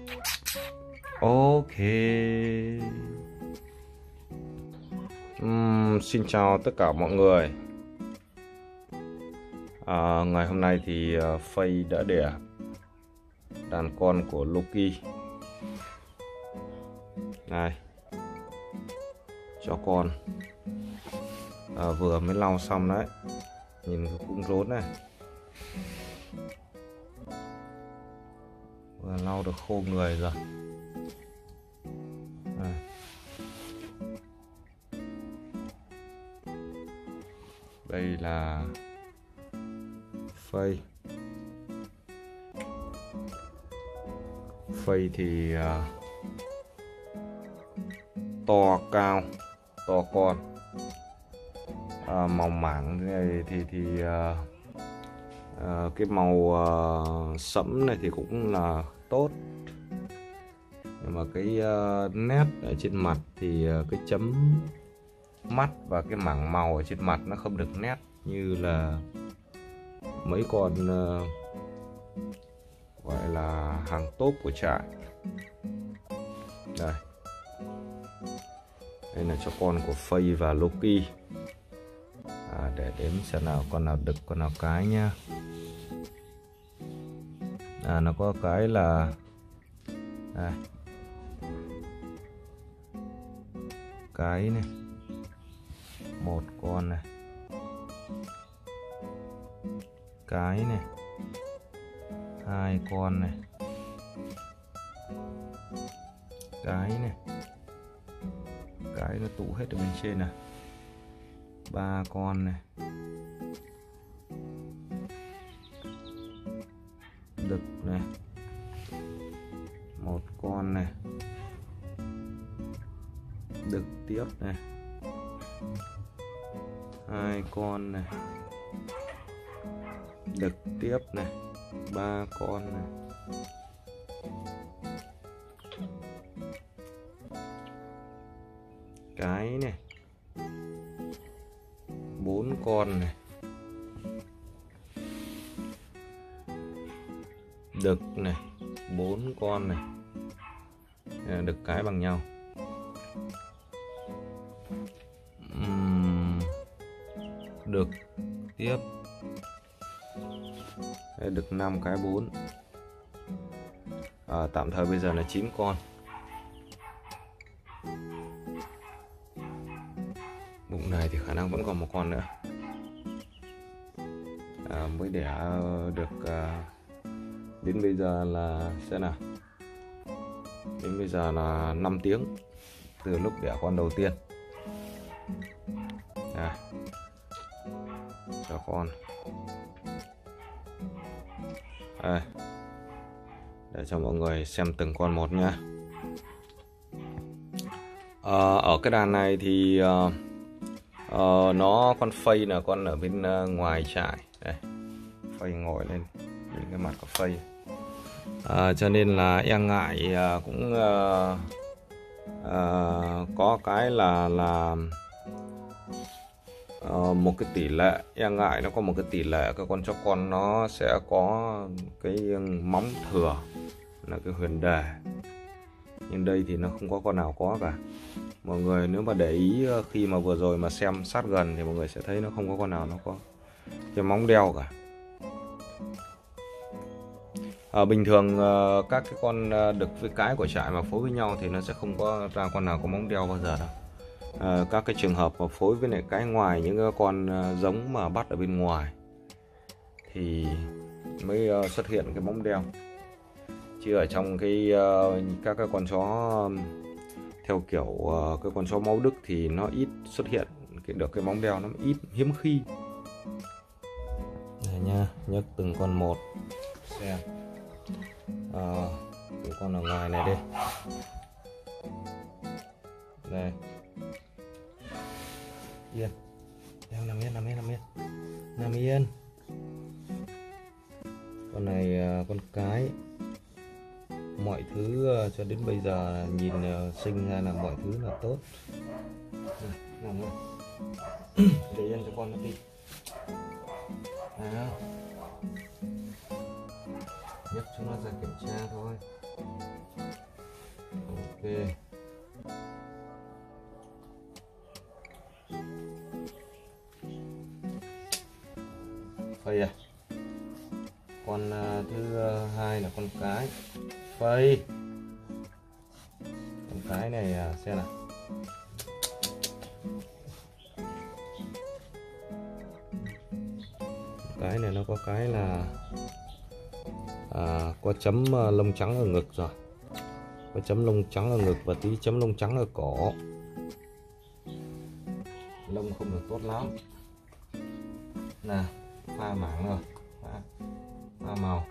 Ok. Xin chào tất cả mọi người. Ngày hôm nay thì Faye đã đẻ đàn con của Loki. Này, cho con vừa mới lau xong đấy. Nhìn cái cũng rốn này, vừa lau được khô người rồi. Đây là Faye. Faye thì to cao, to con, màu mảng này thì cái màu sẫm này thì cũng là tốt, nhưng mà cái nét ở trên mặt thì cái chấm mắt và cái mảng màu ở trên mặt nó không được nét như là mấy con gọi là hàng top của trại. Đây là cho con của Faye và Loki. Để đếm xem nào con nào đực con nào cái nhá. Nó có cái là đây, cái này một con này, cái này hai con này, cái này, cái nó tụ hết ở bên trên này, ba con này, đực này, một con này, đực tiếp này, hai con này, đực tiếp này, ba con này, cái này, bốn con này, đực này, bốn con này, đực cái bằng nhau. Đực tiếp, đực 5 cái 4. Tạm thời bây giờ là 9 con. Bụng này thì khả năng vẫn còn một con nữa. Mới đẻ được đến bây giờ là xem nào, đến bây giờ là 5 tiếng từ lúc đẻ con đầu tiên. Cho con để cho mọi người xem từng con một nhá. Ở cái đàn này thì con Faye là con ở bên ngoài trại. Đây, Faye ngồi lên nhìn cái mặt của Faye. Cho nên là e ngại cũng có cái là một cái tỷ lệ, e ngại nó có một cái tỷ lệ các con chó con nó sẽ có cái móng thừa là cái huyền đề, nhưng đây thì nó không có con nào có cả. Mọi người nếu mà để ý khi mà vừa rồi mà xem sát gần thì mọi người sẽ thấy nó không có con nào nó có cái móng đeo cả. Bình thường các cái con đực với cái của trại mà phối với nhau thì nó sẽ không có ra con nào có móng đeo bao giờ đâu. Các cái trường hợp mà phối với lại cái ngoài, những cái con giống mà bắt ở bên ngoài thì mới xuất hiện cái móng đeo, chứ ở trong các cái con chó theo kiểu cái con chó máu Đức thì nó ít xuất hiện được cái móng đeo, nó ít, hiếm khi. Đây nha, nhấc từng con một xem. Cái con ở ngoài này đi. Đây, yên, em nằm yên, nằm yên, nằm yên, nằm yên. Con này con cái, mọi thứ cho đến bây giờ nhìn sinh ra là mọi thứ là tốt. Nằm rồi, để yên cho con nó đi. Nhấc chúng nó ra kiểm tra thôi. Phây à. Con thứ hai là con cái phây. Con cái này xem nào. Cái này nó có cái là có chấm lông trắng ở ngực rồi, có chấm lông trắng ở ngực và tí chấm lông trắng ở cổ. Lông không được tốt lắm. Nào, pha mảng rồi, pha màu.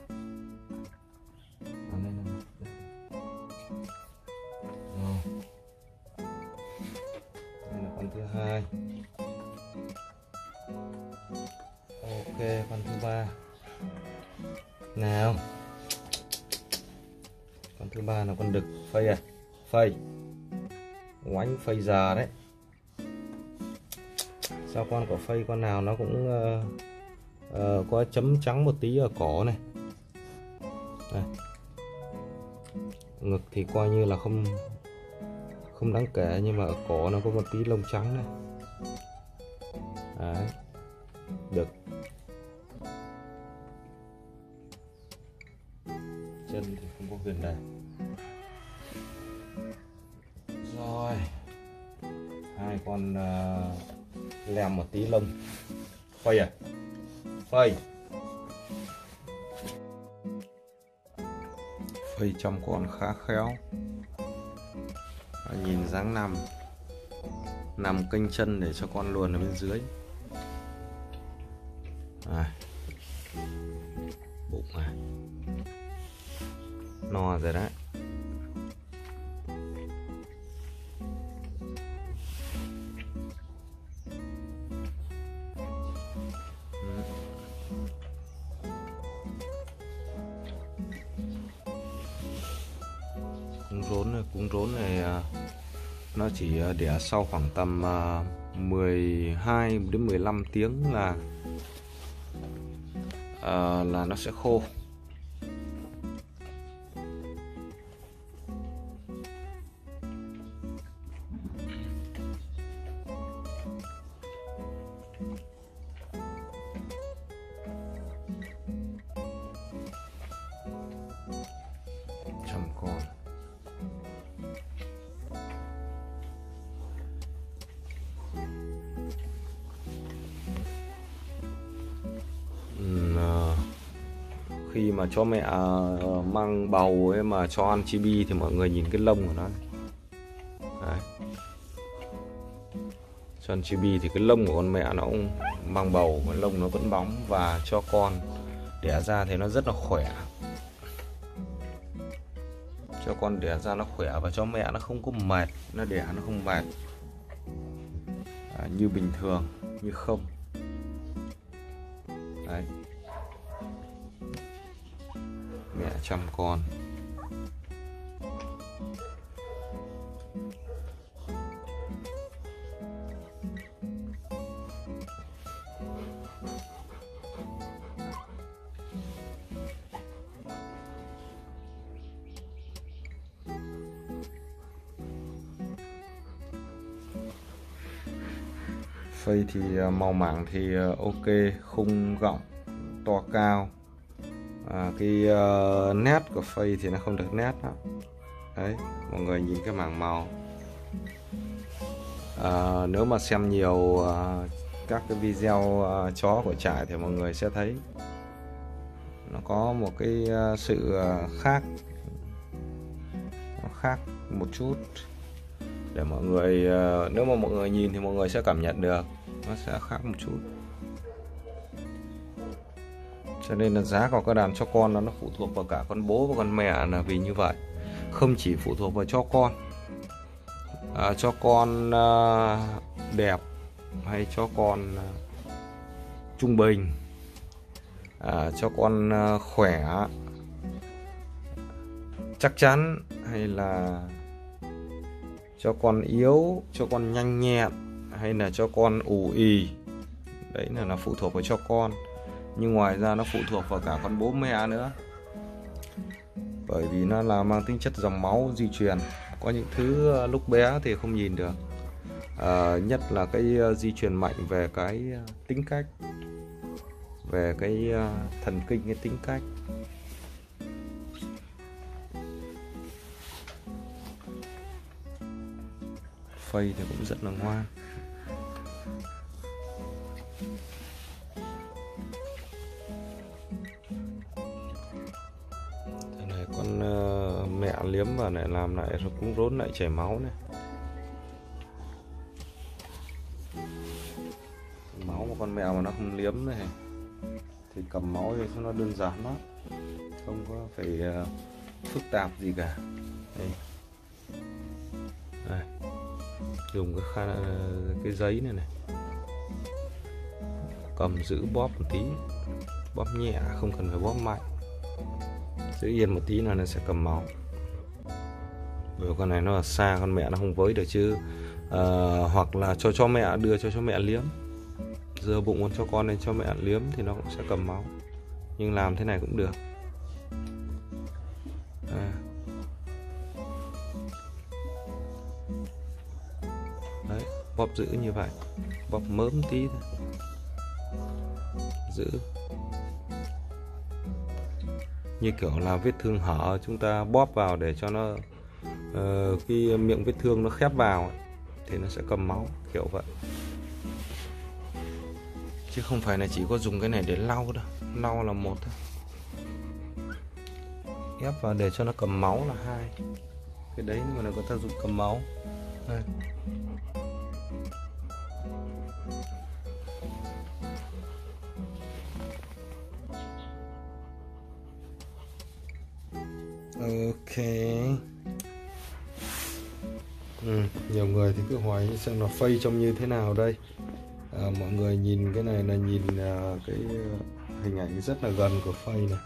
Đây là con thứ hai. Ok, con thứ ba. Nào, con thứ ba là con đực phây à. Phây oánh phây già đấy. Sao con của phây con nào nó cũng có chấm trắng một tí ở cổ này. Đây. Ngực thì coi như là không đáng kể, nhưng mà ở cổ nó có một tí lông trắng này. Đấy. Được. Chân thì không có viền đây. Rồi. Hai con lem một tí lông. Phây à. Phây. Phây trong con khá khéo. Nhìn dáng nằm kênh chân để cho con luồn ở bên dưới. Bụng này no rồi đấy. Cúng rốn này nó chỉ đẻ sau khoảng tầm 12 đến 15 tiếng là nó sẽ khô. Chăm con. Khi mà cho mẹ mang bầu ấy mà cho ăn chibi thì mọi người nhìn cái lông của nó. Đấy. Cho ăn chibi thì cái lông của con mẹ nó cũng mang bầu, cái lông nó vẫn bóng, và cho con đẻ ra thì nó rất là khỏe. Cho con đẻ ra nó khỏe và cho mẹ nó không có mệt, nó đẻ nó không mệt như bình thường, như không. Đấy. Mẹ chăm con. Phây thì màu mảng thì ok, khung gọng to cao. Cái nét của phây thì nó không được nét đó. Đấy, mọi người nhìn cái mảng màu. Nếu mà xem nhiều các cái video chó của trại thì mọi người sẽ thấy nó có một cái sự khác, nó khác một chút. Để mọi người, nếu mà mọi người nhìn thì mọi người sẽ cảm nhận được nó sẽ khác một chút. Cho nên là giá của các đàn chó con nó phụ thuộc vào cả con bố và con mẹ, là vì như vậy. Không chỉ phụ thuộc vào chó con. Chó con đẹp hay chó con trung bình, chó con khỏe chắc chắn, hay là cho con yếu, cho con nhanh nhẹn, hay là cho con ù ì, đấy là nó phụ thuộc vào cho con. Nhưng ngoài ra nó phụ thuộc vào cả con bố mẹ nữa, bởi vì nó là mang tính chất dòng máu di truyền. Có những thứ lúc bé thì không nhìn được, nhất là cái di truyền mạnh về cái tính cách, về cái thần kinh, cái tính cách. Phây thì cũng rất là ngoan. Thế này con mẹ liếm vào lại làm lại rồi cũng rốn lại chảy máu này. Máu của con mèo mà nó không liếm này thì cầm máu thì nó đơn giản lắm, không có phải phức tạp gì cả. Đây. Đây. Dùng cái giấy này này, cầm giữ bóp một tí, bóp nhẹ, không cần phải bóp mạnh, giữ yên một tí là nó sẽ cầm máu. Bởi con này nó ở xa, con mẹ nó không với được chứ. Hoặc là cho mẹ, đưa cho mẹ liếm, dơ bụng cho con lên cho mẹ liếm thì nó cũng sẽ cầm máu. Nhưng làm thế này cũng được. Đấy, bóp giữ như vậy, bóp mớm tí thôi, giữ như kiểu là vết thương hở, chúng ta bóp vào để cho nó cái miệng vết thương nó khép vào ấy, thì nó sẽ cầm máu kiểu vậy. Chứ không phải là chỉ có dùng cái này để lau đâu, lau là một thôi, ép vào để cho nó cầm máu là hai. Cái đấy mà nó có tác dụng cầm máu. Đây. Ok. Nhiều người thì cứ hỏi xem là phây trông như thế nào đây. Mọi người nhìn cái này là nhìn cái hình ảnh rất là gần của phây này.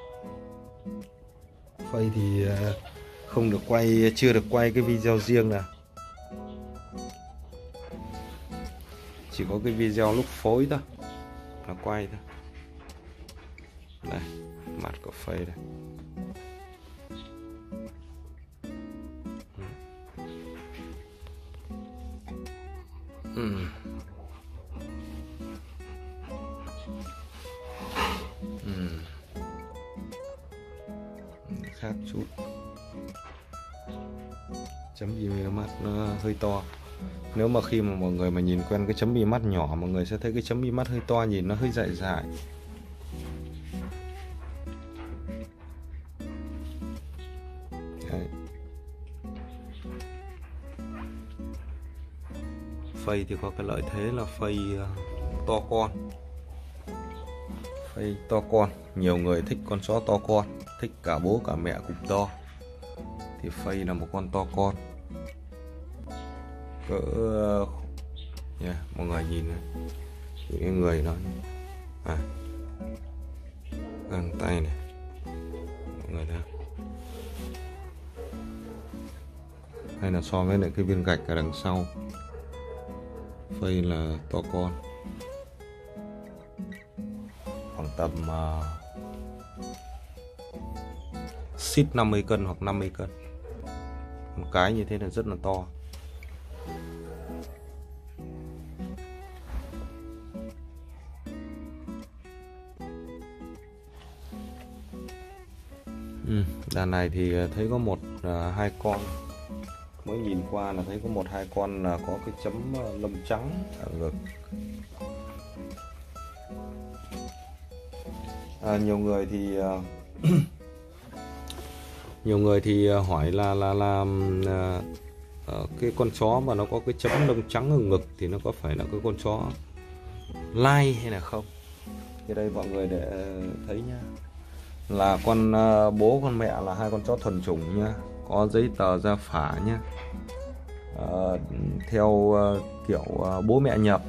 Phây thì không được quay, chưa được quay cái video riêng nào, chỉ có cái video lúc phối thôi là quay thôi. Đây, mặt của phây đây. Khác chút, chấm bì mắt nó hơi to. Nếu mà khi mà mọi người mà nhìn quen cái chấm bì mắt nhỏ, mọi người sẽ thấy cái chấm bì mắt hơi to, nhìn nó hơi dại dại. Đấy. Phây thì có cái lợi thế là phây to con. Phây to con, nhiều người thích con chó to con, thích cả bố cả mẹ cùng to, thì phây là một con to con cỡ mọi người nhìn cái người nó găng tay này, mọi người thấy, hay là so với lại cái viên gạch ở đằng sau, phây là to con, khoảng tầm xít 50 cân hoặc 50 cân. Một cái như thế là rất là to. Đàn này thì thấy có một hai con, mới nhìn qua là thấy có một hai con là có cái chấm lông trắng ở ngực. Nhiều người thì hỏi là cái con chó mà nó có cái chấm lông trắng ở ngực thì nó có phải là cái con chó lai hay là không? Thì đây mọi người để thấy nhá, là con bố con mẹ là hai con chó thuần chủng nhá, có giấy tờ ra phả nhá, theo kiểu bố mẹ nhập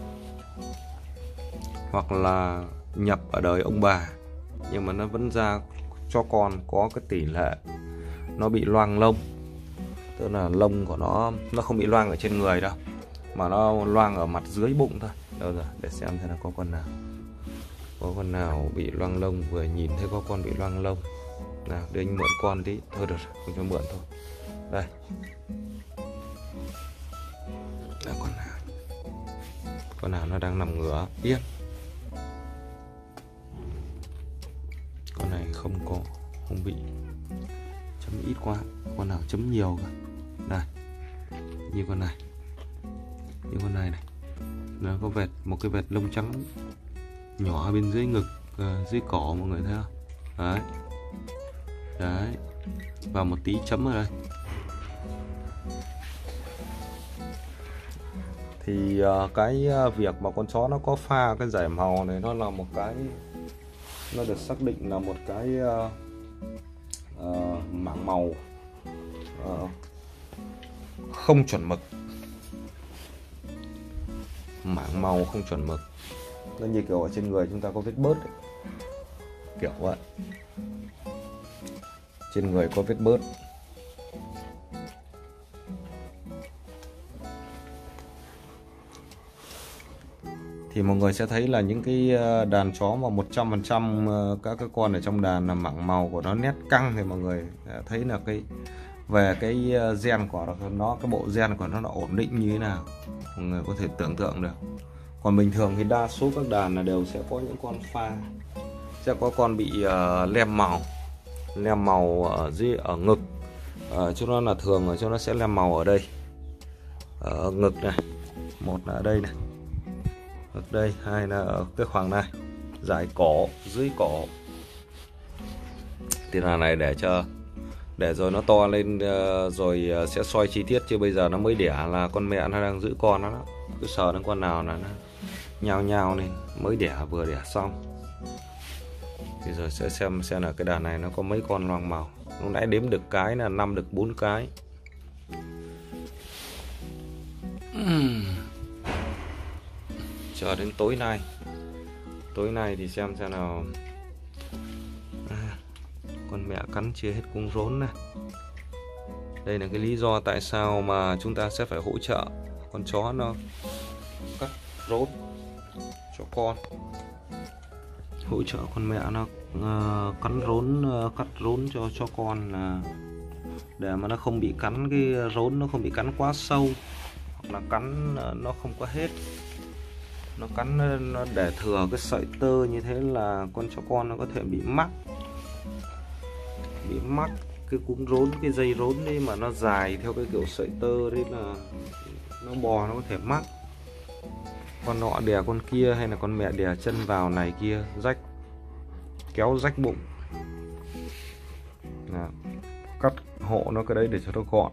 hoặc là nhập ở đời ông bà, nhưng mà nó vẫn ra cho con có cái tỷ lệ nó bị loang lông, tức là lông của nó không bị loang ở trên người đâu, mà nó loang ở mặt dưới bụng thôi. Đâu rồi, để xem là có con nào bị loang lông, vừa nhìn thấy có con bị loang lông nào, để anh mượn con tí. Thôi được rồi, không cho mượn thôi. Đây là con nào nó đang nằm ngửa yên. Con này không bị chấm ít quá, con nào chấm nhiều cả. Đây như con này, như con này này, nó có một cái vệt lông trắng nhỏ bên dưới ngực, dưới cổ, mọi người thấy không? Đấy đấy, và một tí chấm ở đây. Thì cái việc mà con chó nó có pha cái giải màu này, nó là một cái, nó được xác định là một cái mảng màu không chuẩn mực, mảng màu không chuẩn mực. Nó như kiểu ở trên người chúng ta có vết bớt ấy. Kiểu vậy, trên người có vết bớt. Thì mọi người sẽ thấy là những cái đàn chó mà 100% các cái con ở trong đàn là mảng màu của nó nét căng, thì mọi người thấy là cái về cái gen của nó, cái bộ gen của nó ổn định như thế nào, mọi người có thể tưởng tượng được. Còn bình thường thì đa số các đàn là đều sẽ có những con pha, sẽ có con bị lem màu ở ngực, cho nó là thường ở cho nó sẽ lem màu ở đây, ở ngực này, một là ở đây này, ở đây, hai là ở cái khoảng này, dải cổ, dưới cổ. Thì là này để rồi nó to lên rồi sẽ soi chi tiết, chứ bây giờ nó mới đẻ là con mẹ nó đang giữ con nó đó. Cứ sờ đến con nào là nó nhao lên, mới đẻ vừa đẻ xong. Thì rồi sẽ xem là cái đàn này nó có mấy con loang màu. Lúc nãy đếm được cái là 5 được 4 cái. Chờ đến tối nay thì xem nào. Con mẹ cắn chia hết cung rốn này. Đây là cái lý do tại sao mà chúng ta sẽ phải hỗ trợ con chó nó cắt rốn cho con, hỗ trợ con mẹ nó cắt rốn cho con, là để mà nó không bị cắn cái rốn, nó không bị cắn quá sâu, hoặc là cắn nó không có hết, nó cắn nó để thừa cái sợi tơ, như thế là con chó con nó có thể bị mắc cái cúm rốn, cái dây rốn đi mà nó dài theo cái kiểu sợi tơ đấy, là nó bò nó có thể mắc. Con nọ đè con kia, hay là con mẹ đè chân vào này kia, kéo rách bụng. Nào, cắt hộ nó cái đấy để cho nó gọn.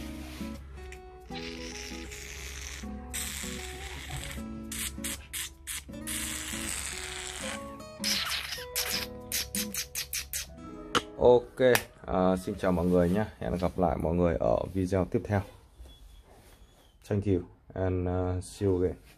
Ok, xin chào mọi người nhé. Hẹn gặp lại mọi người ở video tiếp theo. Thank you and see you again.